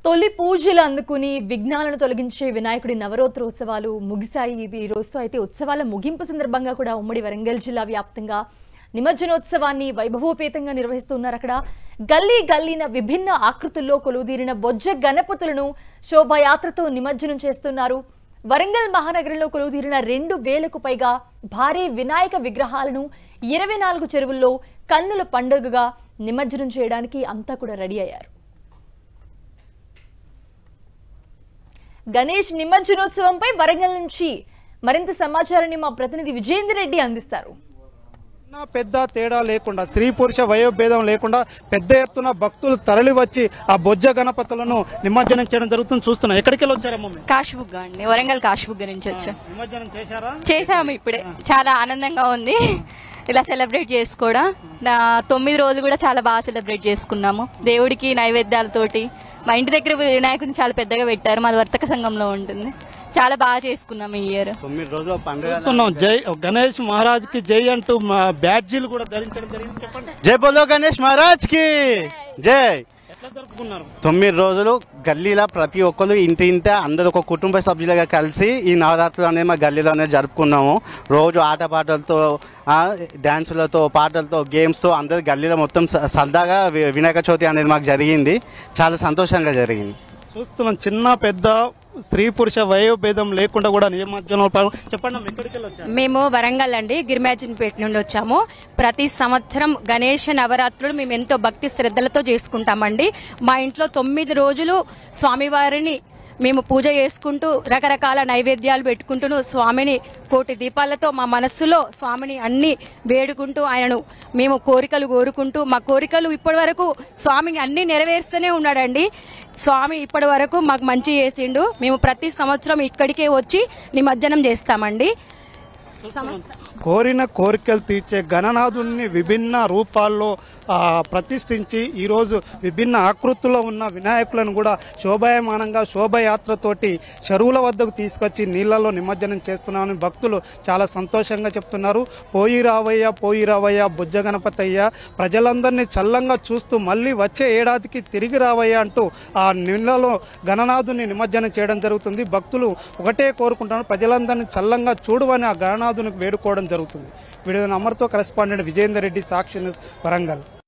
తొలి పూజలు అందుకుని విఘ్నాలను తొలగించే వినాయకుడి నవరాత్రోత్సవాలు ముగిశాయి. ఈ రోజుతో అయితే ఉత్సవాల ముగింపు సందర్భంగా కూడా ఉమ్మడి వరంగల్ జిల్లా వ్యాప్తంగా నిమజ్జనోత్సవాన్ని వైభవోపేతంగా నిర్వహిస్తున్నారు. అక్కడ గల్లీ గల్లీన విభిన్న ఆకృతుల్లో కొలువుదీరిన బొజ్జ గణపతులను శోభాయాత్రతో నిమజ్జనం చేస్తున్నారు. వరంగల్ మహానగరంలో కొలువుదీరిన 2000కు పైగా భారీ వినాయక విగ్రహాలను 24 చెరువుల్లో కన్నుల పండుగగా నిమజ్జనం చేయడానికి అంతా కూడా రెడీ అయ్యారు. గణేష్ నిమజ్జనోత్సవంపై వరంగల్ నుంచి మరింత సమాచారాన్ని మా ప్రతినిధి విజేందర్ రెడ్డి అందిస్తారు. పెద్ద తేడా లేకుండా స్త్రీ పురుష వయోభేదం లేకుండా పెద్ద ఎత్తున భక్తులు తరలి వచ్చి ఆ బొజ్జ గణపతులను నిమజ్జనం చేయడం జరుగుతుంది. చూస్తున్నాం. ఎక్కడికి వచ్చారమ్మా? కాశీబుగ్గ అండి, వరంగల్ కాశీబుగ్గ నుంచి వచ్చాం. నిమజ్జనం చేశారా? చేసాము. ఇప్పుడే చాలా ఆనందంగా ఉంది ఇలా సెలబ్రేట్ చేసుకోవడం. 9 రోజులు కూడా చాలా బాగా సెలబ్రేట్ చేసుకున్నాము. దేవుడికి నైవేద్యాలతోటి మా ఇంటి దగ్గర వినాయకుడిని చాలా పెద్దగా పెట్టారు. మాది వర్తక సంఘంలో ఉంటుంది. చాలా బాగా చేసుకున్నాం ఈ ఇయర్. 9 రోజుల పండుగ. జై గణేష్ మహారాజ్ కి జై అంటూ బ్యాడ్జీలు కూడా ధరించడం జరిగింది. చెప్పండి. జై బోలో గణేష్ మహారాజ్ కి జై. 9 రోజులు గల్లీలో ప్రతి ఒక్కరు ఇంటి అందరు ఒక కుటుంబ సభ్యులుగా కలిసి ఈ నవరాత్రులు అనేది మా గల్లీలోనే జరుపుకున్నాము. రోజు ఆటపాటలతో డ్యాన్సులతో పాటలతో గేమ్స్తో అందరు గల్లీలో మొత్తం సరదాగా వినాయక చవితి అనేది మాకు జరిగింది. చాలా సంతోషంగా జరిగింది. చూస్తున్నాం. చిన్న పెద్ద స్త్రీ పురుష వయోభేదం లేకుండా కూడా నిమజ్జనం. చెప్పండి, ఎక్కడికి వచ్చారు? మేము వరంగల్ అండి, గిరిమాజిన్పేట నుండి వచ్చాము. ప్రతి సంవత్సరం గణేష నవరాత్రులు మేము ఎంతో భక్తి శ్రద్ధలతో చేసుకుంటామండి. మా ఇంట్లో 9 రోజులు స్వామివారిని మేము పూజ చేసుకుంటూ రకరకాల నైవేద్యాలు పెట్టుకుంటూ స్వామిని కోటి దీపాలతో మా మనస్సులో స్వామిని అన్ని వేడుకుంటూ ఆయనను మేము కోరికలు కోరుకుంటూ మా కోరికలు ఇప్పటి వరకు స్వామిని అన్ని నెరవేరుస్తూనే ఉన్నాడండి. స్వామి ఇప్పటి వరకు మాకు మంచి చేసిండు. మేము ప్రతి సంవత్సరం ఇక్కడికే వచ్చి నిమజ్జనం చేస్తామండి. కోరిన కోరికలు తీర్చే గణనాథుని విభిన్న రూపాల్లో ప్రతిష్ఠించి ఈరోజు విభిన్న ఆకృతుల్లో ఉన్న వినాయకులను కూడా శోభాయమానంగా శోభయాత్రతోటి చెరువుల వద్దకు తీసుకొచ్చి నీళ్లలో నిమజ్జనం చేస్తున్నామని భక్తులు చాలా సంతోషంగా చెప్తున్నారు. పోయి రావయ్యా బొజ్జ గణపతయ్య, ప్రజలందరినీ చల్లంగా చూస్తూ మళ్ళీ వచ్చే ఏడాదికి తిరిగి రావయ్యా అంటూ ఆ నీళ్లలో గణనాథుని నిమజ్జనం చేయడం జరుగుతుంది. భక్తులు ఒకటే కోరుకుంటున్నారు, ప్రజలందరినీ చల్లంగా చూడవని ఆ గణనాథునికి వేడుకోవడం జరుగుతుంది. వీడియో అమర్తో కరెస్పాండెంట్ విజేందర్ రెడ్డి, సాక్షి న్యూస్, వరంగల్.